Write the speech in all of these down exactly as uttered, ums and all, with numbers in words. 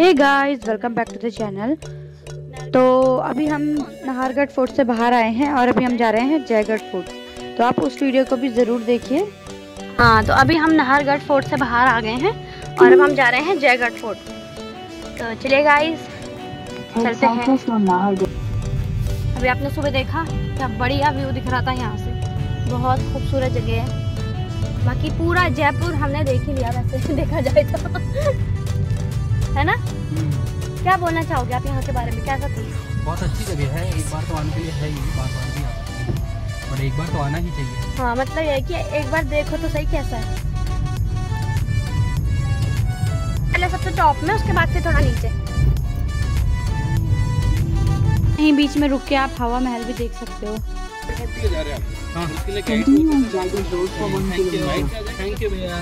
Hey guys, welcome back to the channel. तो अभी हम नाहरगढ़ फोर्ट से बाहर आए हैं और अभी हम जा रहे हैं जयगढ़ फोर्ट। तो आप उस वीडियो को भी ज़रूर देखिए। हाँ, तो अभी हम नाहरगढ़ फोर्ट से बाहर आ गए हैं और अब हम जा रहे हैं जयगढ़ फोर्ट। तो चलिए गाइस, चलते हैं। अभी आपने सुबह देखा क्या बढ़िया व्यू दिख रहा था यहाँ से, बहुत खूबसूरत जगह है। बाकी पूरा जयपुर हमने देख ही लिया वैसे देखा जाए तो है ना। क्या बोलना चाहोगे आप यहाँ के बारे में, कैसा था? बहुत अच्छी जगह है, एक बार तो आने के लिए है ही, बार बार भी आता और एक बार तो आना ही चाहिए। हाँ, मतलब ये है कि एक बार देखो तो सही कैसा है। पहले सबसे टॉप में, उसके बाद फिर थोड़ा नीचे। यहीं बीच में रुक के आप हवा महल भी देख सकते हो। जा रहे हैं आप? हाँ, इसके लिए थैंक यू भैया।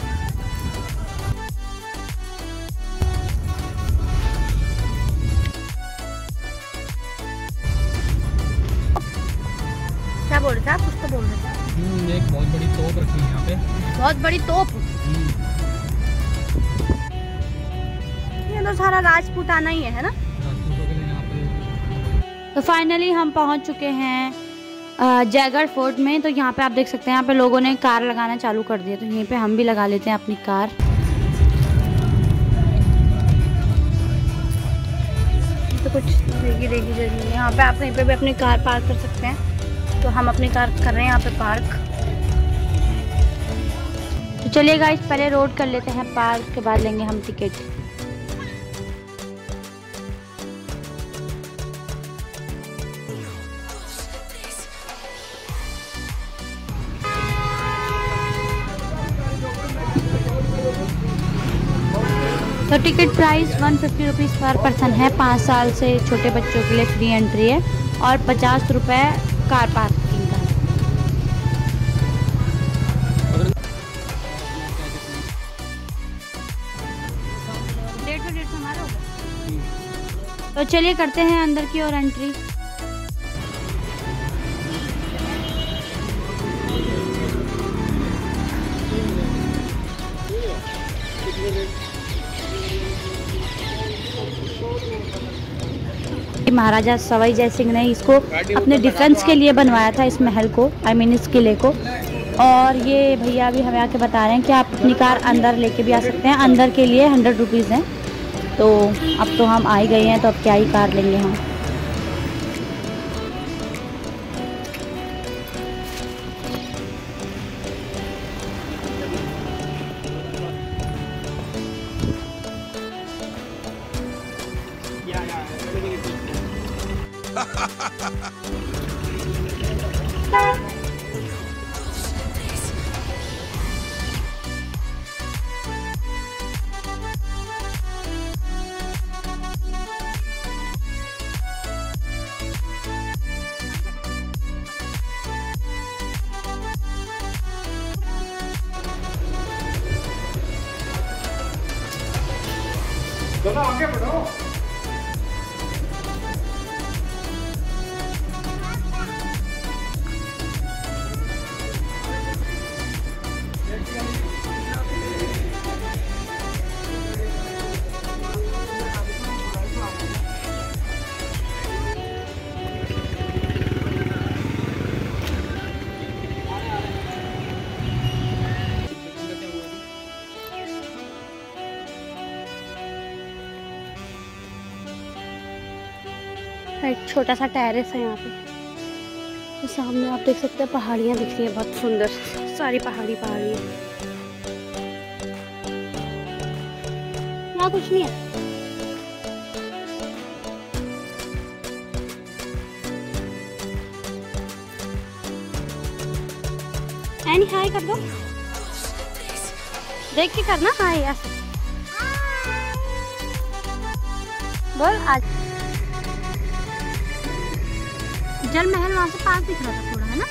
क्या बोल रहे थे आप? कुछ तो बोल रहे थे। एक बहुत बड़ी तोप रखी है यहाँ पे। बहुत बड़ी तोप? ये तो सारा राजपूताना ही है, है ना? तो फाइनली हम पहुंच चुके हैं जयगढ़ फोर्ट में। तो यहाँ पे आप देख सकते हैं, यहाँ पे लोगों ने कार लगाना चालू कर दिया। तो यहीं पे हम भी लगा लेते हैं अपनी कार। तो कुछ देखी देखी जरूरी है, यहाँ पे आप कहीं पे भी अपनी कार पार्क कर सकते हैं। तो हम अपनी कार कर रहे हैं यहाँ पे पार्क। तो चलिए गाइस, पहले रोड कर लेते हैं पार्क, के बाद लेंगे हम टिकट। तो ticket price one fifty rupees per person है। पाँच साल से छोटे बच्चों के लिए फ्री एंट्री है और पचास रुपये कार पार्किंग का। डेढ़ सौ डेढ़ सौ हमारा होगा। तो चलिए करते हैं अंदर की ओर एंट्री। महाराजा सवाई जय सिंह ने इसको अपने डिफेंस के लिए बनवाया था, इस महल को, आई मीन इस किले को। और ये भैया भी हमें आके बता रहे हैं कि आप अपनी कार अंदर लेके भी आ सकते हैं। अंदर के लिए हंड्रेड रुपीज़ हैं। तो अब तो हम आ ही गए हैं, तो अब क्या ही कार लेंगे हम। चलो आगे बढ़ो। एक छोटा सा टेरेस है यहाँ पे। तो सामने आप देख सकते हैं पहाड़ियाँ दिख रही है, बहुत सुंदर सारी पहाड़ी पहाड़ी है। यहाँ कुछ नहीं है। एनी हाय कर दो, देख के करना हाय ऐसे बोल। आज जल महल वहाँ से पास दिख रहा था थोड़ा, है ना?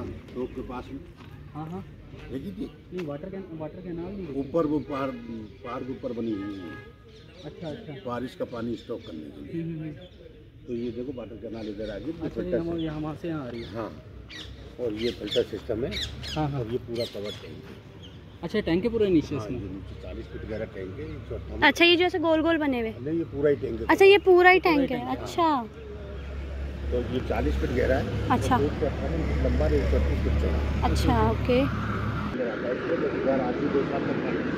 चौक के पास में। हाँ हाँ देखी थी नहीं, वाटर कैन वाटर कैनाल नहीं देखी। ऊपर वो पहाड़ पहाड़ के ऊपर बनी हुई है। अच्छा अच्छा। बारिश का पानी स्टॉक करने के लिए। हम्म, हम्म, तो ये देखो वाटर कैनाल इधर आ गई। अच्छा ये हम यहाँ वहाँ से यहाँ आ रही है। हाँ, और ये फिल्टर सिस्टम है। हाँ हाँ। और ये पूरा कवर टैंक है। अच्छा टैंक के पूरे नीचे हाँ, इसमें। ये नीचे चालीस फीट गहरा टैंक है। एक सौ अट्ठावन। अच्छा ये जो ऐसे गोल गोल बने हुए। नहीं, ये पूरा ही टैंक है। अच्छा ये पूरा ही टैंक है। अच्छा तो ये चालीस फीट गहरा है। अच्छा एक सौ अट्ठावन फीट लंबा है, एक सौ अड़तीस फीट चौड़ा। अच्छा ओके। इधर आदमी दो साल तक पानी।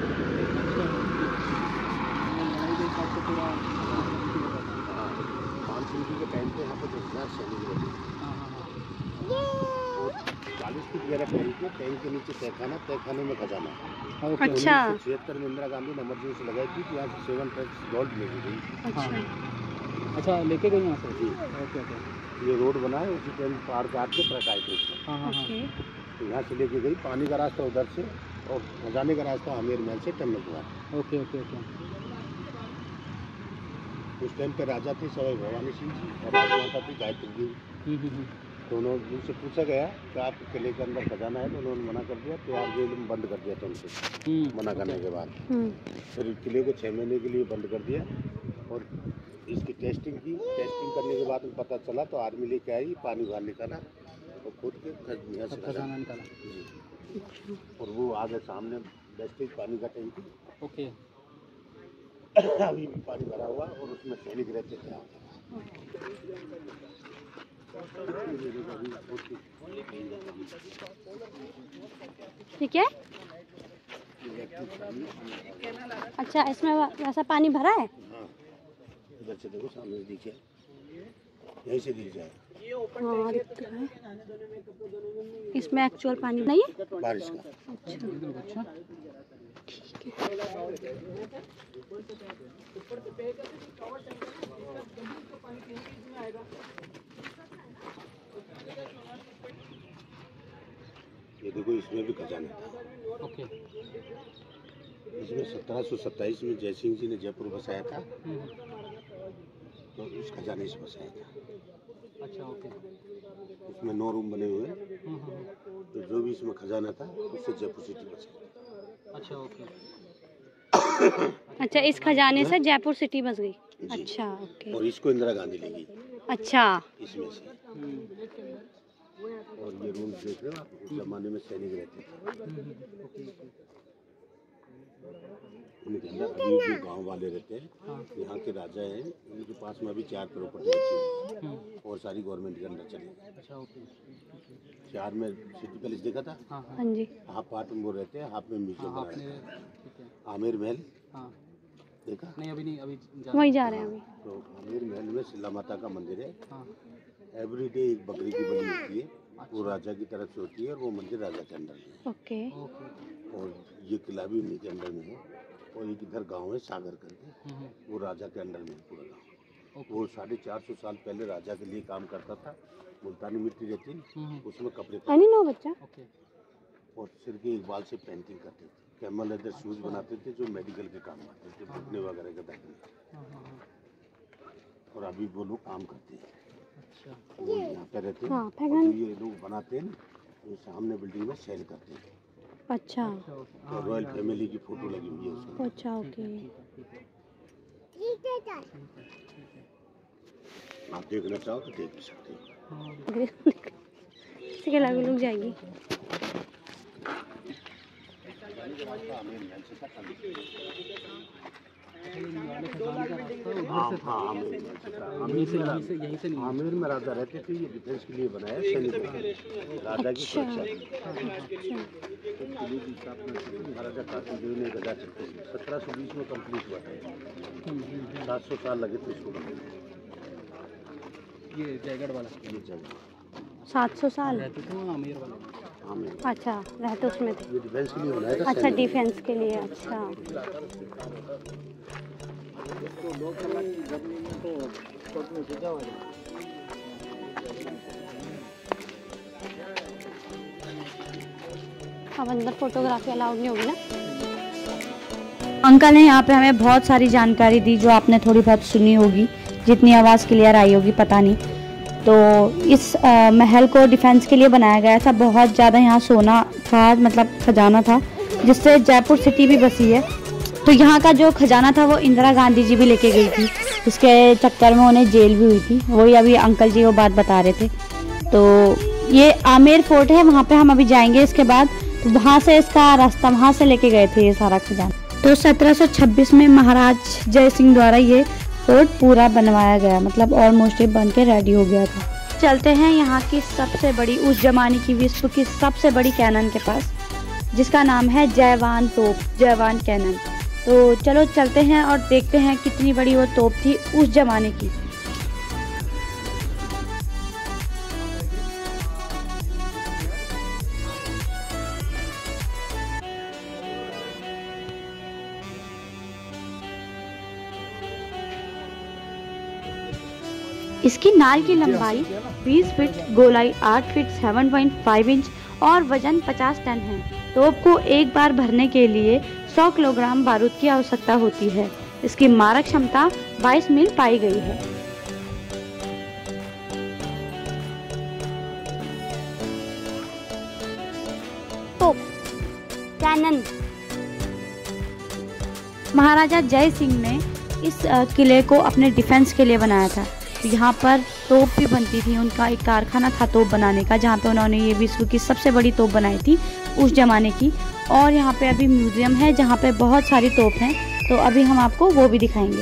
पाँच फीट के टाइम पे यहाँ पे दस हजार सैनिक रहते हैं। चालीस फीट गहरा टैंक है। टैंक के नीचे तहखाना, तहखाने में खजाना। अच्छा छिहत्तर में इंदिरा गांधी ने इमरजेंसी लगाई थी कि यहाँ से सेवन टैक्स गोल्ड लेके गई। अच्छा अच्छा लेके गई यहाँ से जी। Okay okay. ये रोड बना है, उसी टाइम पहाड़ काट के ट्रक आए थे। हाँ हाँ ओके। तो यहाँ से लेके गई। पानी का रास्ता उधर से और खजाने का रास्ता आमेर महल से टनल हुआ। Okay okay okay. उस टाइम पे राजा थे सवाई भवानी सिंह जी और राजमाता थी गायत्री देवी। दोनों उनसे पूछा गया कि आप किले के अंदर खजाना है, तो उन्होंने मना कर दिया। तिहाड़ जेल में बंद कर दिया था उनसे मना करने के बाद। फिर किले को छः महीने के लिए बंद कर दिया और इसकी टेस्टिंग की। टेस्टिंग करने के बाद पता चला तो आर्मी लेके आई, पानी बाहर निकाला और खुद के यहाँ से खजाना निकाला। और वो आगे सामने वेस्टेज पानी का टैंकी। ओके। अभी भी पानी भरा हुआ और उसमें सैनिक रहते थे। ठीक है। अच्छा इसमें वैसा पानी भरा है। हाँ, इधर से देखो सामने दिखे, यहीं से दिख जाए। हाँ दिखता है। इसमें एक्चुअल पानी नहीं है बारिश का। अच्छा ठीक है। ये देखो इसमें भी खजाना था। ओके। इसमें सत्रह सौ सत्ताईस में जय सिंह जी ने जयपुर बसाया था, तो उस खजाने से बसाया था। अच्छा ओके। इसमें नौ रूम बने हुए हैं। तो जो भी इसमें खजाना था उससे जयपुर सिटी बसा। अच्छा ओके। अच्छा इस खजाने से जयपुर सिटी बस गई। अच्छा ओके। और इसको इंदिरा गांधी ले गई। अच्छा इसमें से। और ये रूम देख रहे हो आप, उस जमाने में सैनिक रहते थे। उनके अंदर अभी जो गांव वाले रहते हैं, यहाँ के राजा हैं, उनके पास में अभी चार प्रॉपर्टी बची है और सारी गवर्नमेंट के अंदर चली। अच्छा ओके। चार में सिटी पैलेस देखा था। हाँ जी। हाफ पार्ट में वो रहते हैं, हाफ में म्यूजियम हाँ, बना रहता है। आमेर महल हाँ देखा? नहीं अभी नहीं, अभी वही जा रहे हैं अभी। तो आमेर महल में शिला माता का मंदिर है। हाँ। एवरी डे एक बकरी की बलि होती है, वो राजा की तरफ से होती है और वो मंदिर राजा के अंदर में है। ओके। और ये किला भी उन्हीं के अंदर में है। और एक इधर गांव है सागर करके, वो राजा के अंडर में है पूरा गाँव। वो साढ़े चार सौ साल पहले राजा के लिए काम करता था। मुल्तानी मिट्टी रहती है, उसमें कपड़े नो बच्चा। और सिर के एक बाल से पेंटिंग करते थे। कैमल लेदर शूज बनाते थे जो मेडिकल के काम आते थे, घुटने वगैरह के बैठने। और अभी वो लोग काम करते हैं। अच्छा। वो यहाँ पे रहते हैं। और जो ये लोग बनाते हैं ना, वो सामने बिल्डिंग में सेल करते हैं। अच्छा। तो रॉयल फैमिली की फोटो लगी हुई है उसमें। अच्छा ओके। आप देखना चाहो तो देख भी सकते हो। इसके लग लुक जाएगी। आमेर में राजा रहते थे, ये डिफेंस के लिए बनाया सैनिक राजा की सुरक्षा। महाराजा काशी देव ने गजा चलते सत्रह सौ बीस में कंप्लीट हुआ था। सात सौ साल लगे थे इसको बनाने। ये जयगढ़ वाला, ये जगह सात सौ साल रहते थे वो आमेर वाला। आमेर। अच्छा रहते उसमें थे। ये डिफेंस के लिए बनाया था। अच्छा डिफेंस के लिए। अच्छा अब अंदर फोटोग्राफी अलाउड नहीं होगी ना। अंकल ने यहाँ पे हमें बहुत सारी जानकारी दी जो आपने थोड़ी बहुत सुनी होगी, जितनी आवाज़ क्लियर आई होगी पता नहीं। तो इस आ, महल को डिफेंस के लिए बनाया गया था। बहुत ज़्यादा यहाँ सोना था, मतलब खजाना था, जिससे जयपुर सिटी भी बसी है। तो यहाँ का जो खजाना था वो इंदिरा गांधी जी भी लेके गई थी, इसके चक्कर में उन्हें जेल भी हुई थी। वही अभी अंकल जी वो बात बता रहे थे। तो ये आमेर फोर्ट है, वहाँ पे हम अभी जाएंगे इसके बाद। तो वहाँ से इसका रास्ता, वहाँ से लेके गए थे ये सारा खजाना। तो सत्रह सौ छब्बीस में महाराज जय सिंह द्वारा ये फोर्ट पूरा बनवाया गया, मतलब ऑलमोस्ट ये बन के रेडी हो गया था। चलते हैं यहाँ की सबसे बड़ी, उस जमाने की विश्व की सबसे बड़ी कैनन के पास, जिसका नाम है जयवान तोप, जयवान कैनन। तो चलो चलते हैं और देखते हैं कितनी बड़ी वो तोप थी उस जमाने की। इसकी नाल की लंबाई बीस फीट, गोलाई आठ फीट सात पॉइंट पाँच इंच और वजन पचास टन है। तोप को एक बार भरने के लिए सौ किलोग्राम बारूद की आवश्यकता होती है। इसकी मारक क्षमता बाईस मील पाई गई है। तोप कैनन। महाराजा जय सिंह ने इस किले को अपने डिफेंस के लिए बनाया था। तो यहाँ पर तोप भी बनती थी, उनका एक कारखाना था तोप बनाने का, जहाँ पे उन्होंने ये विश्व की सबसे बड़ी तोप बनाई थी उस ज़माने की। और यहाँ पे अभी म्यूज़ियम है जहाँ पे बहुत सारी तोप हैं, तो अभी हम आपको वो भी दिखाएंगे।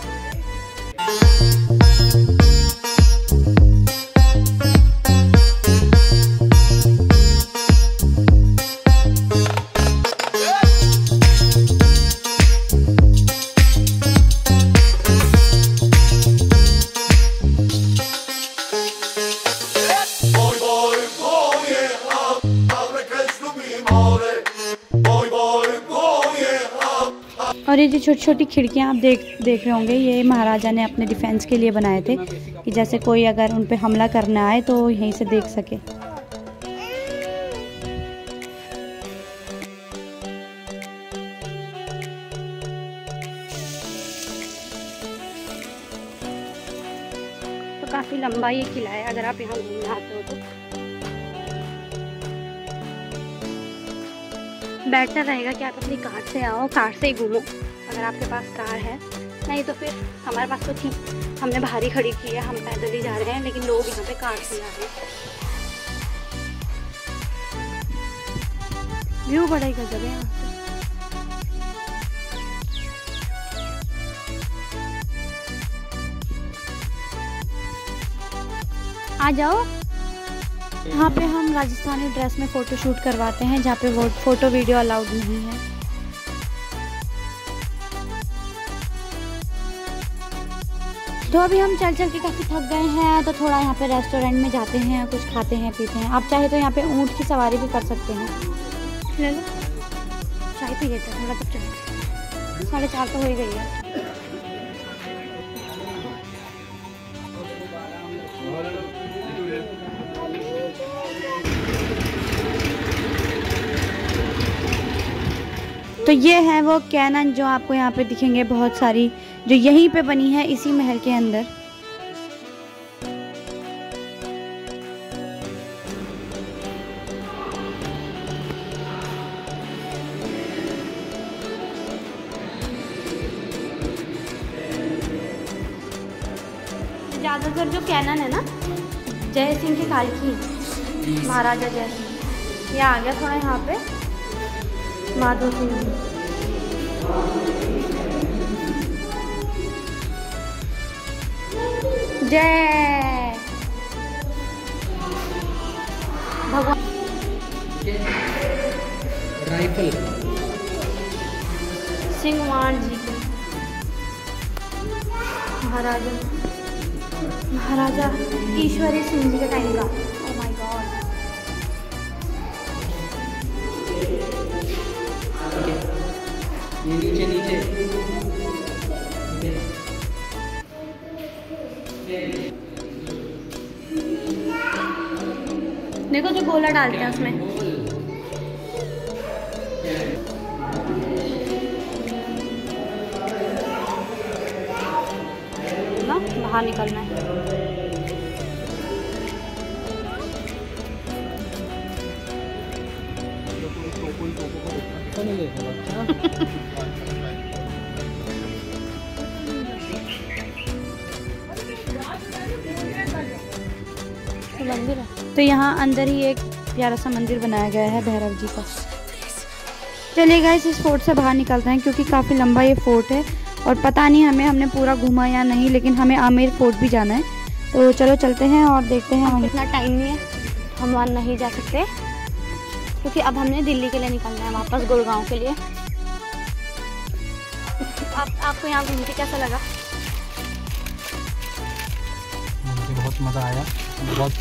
और ये जो छोटी छोटी खिड़कियाँ आप देख देख रहे होंगे, ये महाराजा ने अपने डिफेंस के लिए बनाए थे कि जैसे कोई अगर उन पे हमला करना आए तो यहीं से देख सके। तो काफ़ी लंबा ये किला है, अगर आप यहाँ घूमने आते हो तो। बेहतर रहेगा कि आप अपनी कार से आओ, कार से ही घूमो अगर आपके पास कार है। नहीं तो फिर हमारे पास तो थी, हमने भारी खड़ी की है, हम पैदल ही जा रहे हैं, लेकिन लोग यहाँ पे कार से जा रहे हैं। व्यू बड़ा ही गजब है यहाँ से। आ जाओ। यहाँ पे हम राजस्थानी ड्रेस में फ़ोटो शूट करवाते हैं, जहाँ पे वो फ़ोटो वीडियो अलाउड नहीं है। तो अभी हम चल चल के काफ़ी थक गए हैं, तो थोड़ा यहाँ पे रेस्टोरेंट में जाते हैं, कुछ खाते हैं पीते हैं। आप चाहे तो यहाँ पे ऊँट की सवारी भी कर सकते हैं। ले लो, चाय पी लेते हैं थोड़ा, तब चले। साढ़े चार तो हो ही गई है। तो ये है वो कैनन जो आपको यहाँ पे दिखेंगे बहुत सारी, जो यहीं पे बनी है इसी महल के अंदर। ज़्यादातर जो कैनन है ना, जय सिंह के काल की, महाराजा जय सिंह। ये आ गया थोड़ा यहाँ पे माधो सिंह जी। जय भगवान। राइफल सिंहवान जी के महाराजा, महाराजा ईश्वरी सिंह जी के टाइम का। Oh my god. ये नीचे नीचे देखो जो गोला डालते हैं उसमें। ना बाहर निकलना है। तो नहीं लेते बच्चा। मंदिर है तो यहाँ अंदर ही एक प्यारा सा मंदिर बनाया गया है भैरव जी का। चलिए गाइस इस फोर्ट से बाहर निकलते हैं क्योंकि काफ़ी लंबा ये फोर्ट है और पता नहीं हमें हमने पूरा घूमा या नहीं, लेकिन हमें आमेर फोर्ट भी जाना है। तो चलो चलते हैं और देखते हैं। हम इतना टाइम नहीं है, हम वहाँ नहीं जा सकते क्योंकि अब हमने दिल्ली के लिए निकलना है वापस गुड़गांव के लिए। आप आपको यहाँ घूम के कैसा लगा? मुझे बहुत मज़ा आया, बहुत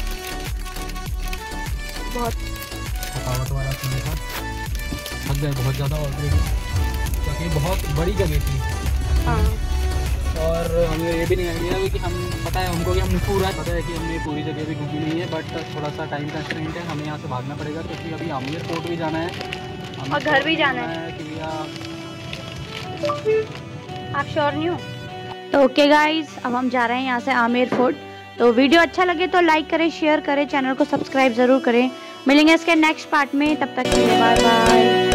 बहुत थकावट वाला समय था, थक गए बहुत ज़्यादा ऑलरेडी क्योंकि बहुत बड़ी जगह थी। हाँ और हमें ये भी नहीं आइडिया कि हम पता है हमको कि हमने पूरा पता है कि हमने पूरी जगह भी घूमी नहीं है, बट थोड़ा सा टाइम कंस्ट्रेंट है, हमें यहाँ से भागना पड़ेगा क्योंकि अभी आमेर फोर्ट भी जाना है और घर भी जाना है। कि भैया आप श्योर नहीं हो? तो ओके गाइस अब हम जा रहे हैं यहाँ से आमेर फोर्ट। तो वीडियो अच्छा लगे तो लाइक करें, शेयर करें, चैनल को सब्सक्राइब ज़रूर करें। मिलेंगे इसके नेक्स्ट पार्ट में, तब तक के लिए बाय बाय।